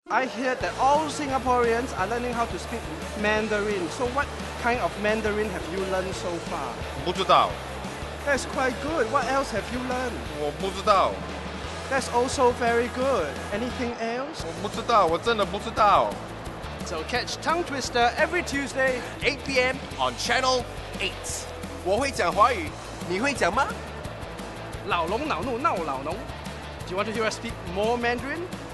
I hear that all Singaporeans are learning how to speak Mandarin. So what kind of Mandarin have you learned so far? 不知道。 That's quite good. What else have you learned? 我不知道。 That's also very good. Anything else? 我不知道，我真的不知道。 So catch Tongue Twister every Tuesday, 8 p.m. on Channel 8. 我会讲华语，你会讲吗？ 老龙恼怒闹老农. Do you want to hear us speak more Mandarin?